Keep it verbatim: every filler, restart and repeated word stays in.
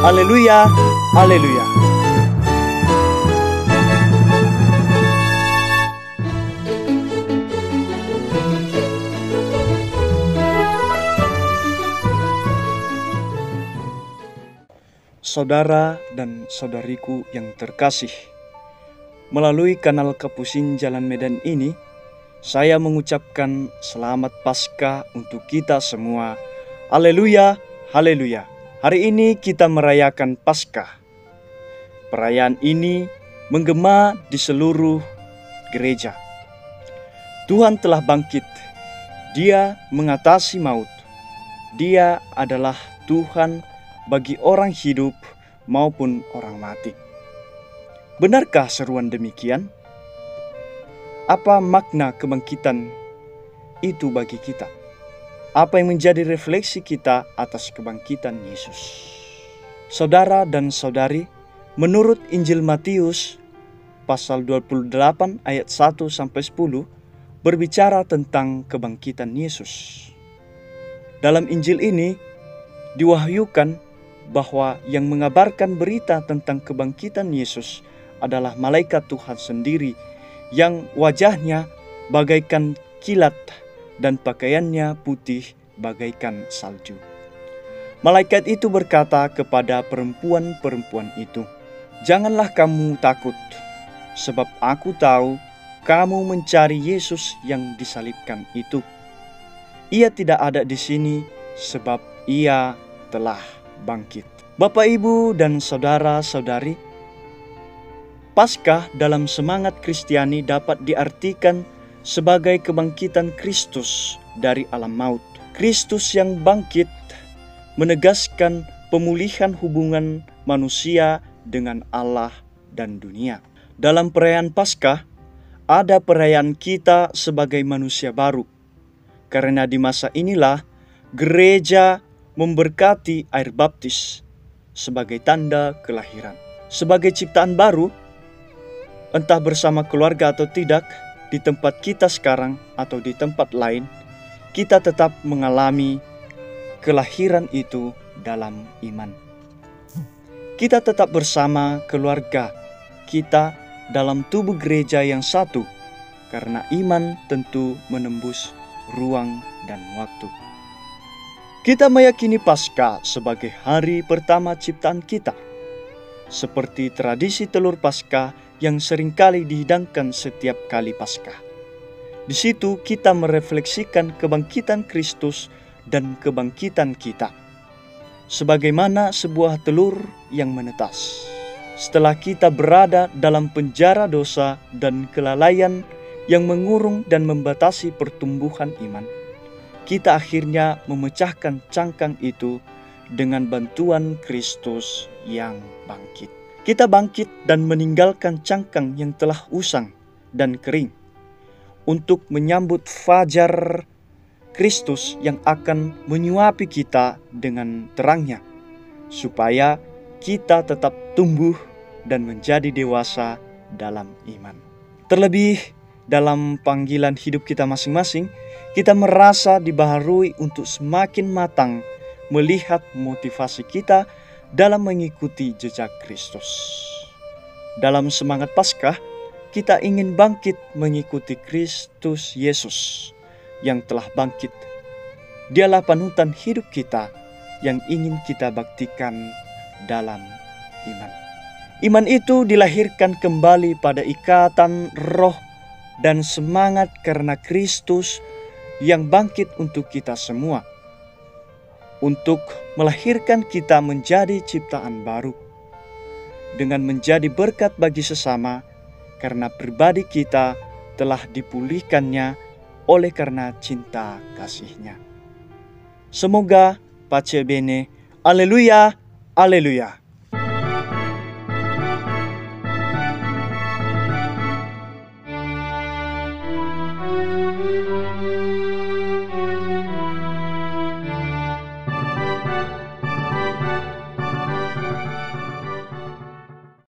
Haleluya, haleluya. Saudara dan saudariku yang terkasih, melalui kanal Kapusin Jalan Medan ini, saya mengucapkan selamat Paskah untuk kita semua. Haleluya, haleluya. Hari ini kita merayakan Paskah. Perayaan ini menggema di seluruh gereja. Tuhan telah bangkit. Dia mengatasi maut. Dia adalah Tuhan bagi orang hidup maupun orang mati. Benarkah seruan demikian? Apa makna kebangkitan itu bagi kita? Apa yang menjadi refleksi kita atas kebangkitan Yesus? Saudara dan saudari, menurut Injil Matius pasal dua puluh delapan ayat satu sampai sepuluh berbicara tentang kebangkitan Yesus. Dalam Injil ini diwahyukan bahwa yang mengabarkan berita tentang kebangkitan Yesus adalah malaikat Tuhan sendiri yang wajahnya bagaikan kilat dan pakaiannya putih bagaikan salju. Malaikat itu berkata kepada perempuan-perempuan itu, "Janganlah kamu takut, sebab aku tahu kamu mencari Yesus yang disalibkan itu. Ia tidak ada di sini, sebab ia telah bangkit." Bapak, Ibu, dan saudara-saudari, Paskah dalam semangat Kristiani dapat diartikan sebagai kebangkitan Kristus dari alam maut. Kristus yang bangkit menegaskan pemulihan hubungan manusia dengan Allah dan dunia. Dalam perayaan Paskah, ada perayaan kita sebagai manusia baru. Karena di masa inilah gereja memberkati air baptis sebagai tanda kelahiran. Sebagai ciptaan baru, entah bersama keluarga atau tidak, di tempat kita sekarang atau di tempat lain, kita tetap mengalami kelahiran itu dalam iman. Kita tetap bersama keluarga kita dalam tubuh gereja yang satu, karena iman tentu menembus ruang dan waktu. Kita meyakini Paskah sebagai hari pertama ciptaan kita, seperti tradisi telur Paskah yang seringkali dihidangkan setiap kali Paskah. Di situ kita merefleksikan kebangkitan Kristus dan kebangkitan kita, sebagaimana sebuah telur yang menetas. Setelah kita berada dalam penjara dosa dan kelalaian yang mengurung dan membatasi pertumbuhan iman, kita akhirnya memecahkan cangkang itu dengan bantuan Kristus yang bangkit. Kita bangkit dan meninggalkan cangkang yang telah usang dan kering untuk menyambut fajar Kristus yang akan menyuapi kita dengan terangnya, supaya kita tetap tumbuh dan menjadi dewasa dalam iman. Terlebih dalam panggilan hidup kita masing-masing, kita merasa dibaharui untuk semakin matang melihat motivasi kita dalam mengikuti jejak Kristus. Dalam semangat Paskah, kita ingin bangkit mengikuti Kristus Yesus yang telah bangkit. Dialah panutan hidup kita yang ingin kita baktikan dalam iman. Iman itu dilahirkan kembali pada ikatan roh dan semangat karena Kristus yang bangkit untuk kita semua, untuk melahirkan kita menjadi ciptaan baru, dengan menjadi berkat bagi sesama, karena pribadi kita telah dipulihkannya oleh karena cinta kasih-Nya. Semoga pace bene, haleluya, haleluya.